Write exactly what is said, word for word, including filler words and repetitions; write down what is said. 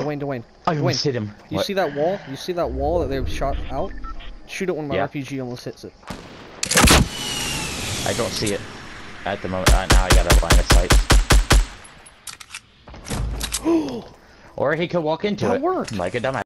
Dwayne, Dwayne. I Dwayne, almost hit him. You What? see that wall? You see that wall that they've shot out? Shoot it when my Yeah. R P G almost hits it. I don't see it at the moment. Uh, now I got a line of sight. Or he could walk into That it worked. like a dumbass.